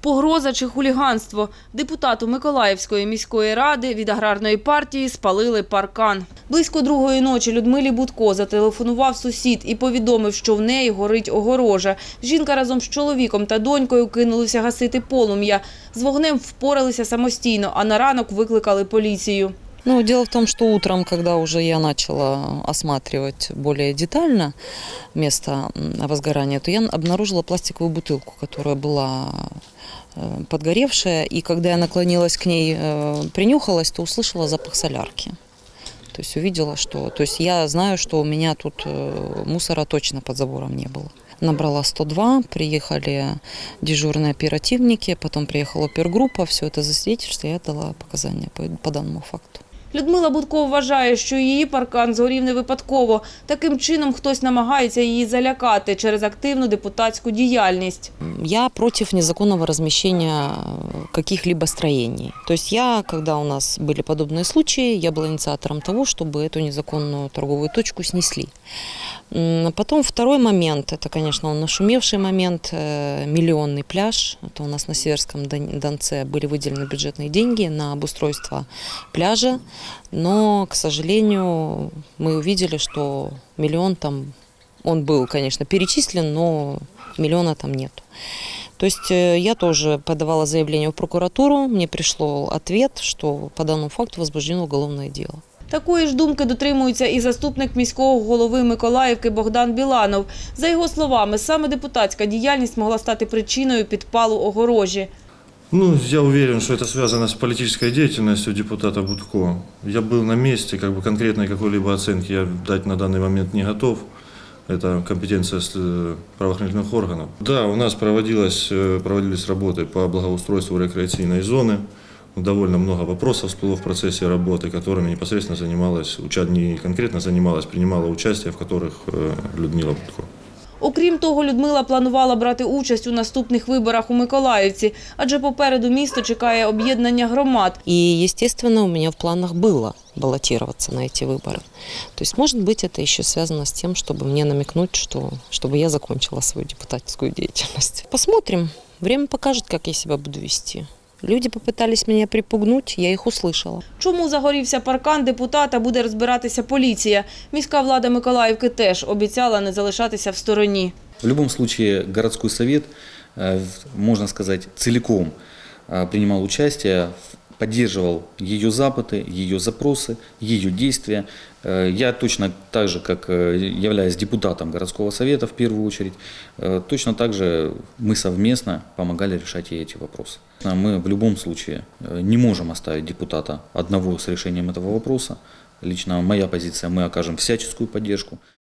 Погроза чи хуліганство. Депутату Миколаївської міської ради від аграрної партії спалили паркан. Близько 2-ї ночі Людмилі Будко зателефонував сусід і повідомив, що в неї горить огорожа. Жінка разом з чоловіком та донькою кинулися гасити полум'я. З вогнем впоралися самостійно, а на ранок викликали поліцію. Дело в том, что утром, когда уже я начала осматривать более детально место возгорания, то я обнаружила пластиковую бутылку, которая была подгоревшая. И когда я наклонилась к ней, принюхалась, то услышала запах солярки. То есть увидела, что... То есть я знаю, что у меня тут мусора точно под забором не было. Набрала 102, приехали дежурные оперативники, потом приехала опергруппа, все это засвидетельствовало, я дала показания по данному факту. Людмила Будко вважає, що її паркан згорів не випадково. Таким чином хтось намагається її залякати через активну депутатську діяльність. Я против незаконного размещения каких-либо строений. То есть я, когда у нас были подобные случаи, я была инициатором того, чтобы эту незаконную торговую точку снесли. Потом второй момент, это, конечно, нашумевший момент, миллионный пляж. Это у нас на Северском Донце были выделены бюджетные деньги на обустройство пляжа. Но, к сожалению, мы увидели, что миллион там, он был, конечно, перечислен, но миллиона там нет. То есть я тоже подавала заявление в прокуратуру, мне пришло ответ, что по данному факту возбуждено уголовное дело. Такої ж думки дотримується і заступник міського голови Миколаївки Богдан Біланов. За його словами, саме депутатська діяльність могла стати причиною підпалу огорожі. Я уверен, что это связано с политической деятельностью депутата Будко. Я был на месте, конкретной какой-либо оценки я дать на данный момент не готов. Это компетенция правоохранительных органов. Да, у нас проводились работы по благоустройству рекреационной зоны. Довольно много вопросов всплыло в процессе работы, которыми непосредственно занималась, не конкретно занималась, принимала участие, в которых Людмила Будко. Окрім того, Людмила планувала брати участь у наступних виборах у Миколаївці, адже попереду місто чекає об'єднання громад. И, естественно, у меня в планах было баллотироваться на эти выборы. То есть, может быть, это еще связано с тем, чтобы мне намекнуть, чтобы я закончила свою депутатскую деятельность. Посмотрим. Время покажет, как я себя буду вести. Люди попытались меня припугнуть, я их услышала. Чому загорівся паркан депутата, буде розбиратися поліція. Міська влада Миколаївки теж обіцяла не залишатися в стороні. В любом случае городской совет, можно сказать, целиком принимал участие, поддерживал ее запыты, ее запросы, ее действия. Я точно так же, как являюсь депутатом городского совета в первую очередь, точно так же мы совместно помогали решать ей эти вопросы. Мы в любом случае не можем оставить депутата одного с решением этого вопроса. Лично моя позиция, мы окажем всяческую поддержку.